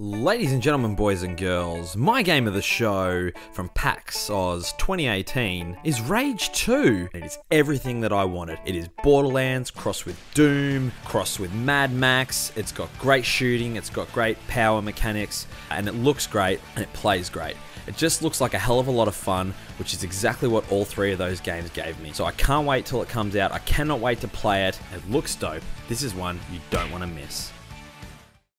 Ladies and gentlemen, boys and girls, my game of the show from PAX Oz 2018 is Rage 2. It is everything that I wanted. It is Borderlands crossed with Doom, crossed with Mad Max. It's got great shooting, it's got great power mechanics, and it looks great and it plays great. It just looks like a hell of a lot of fun, which is exactly what all three of those games gave me. So I can't wait till it comes out. I cannot wait to play it. It looks dope. This is one you don't want to miss.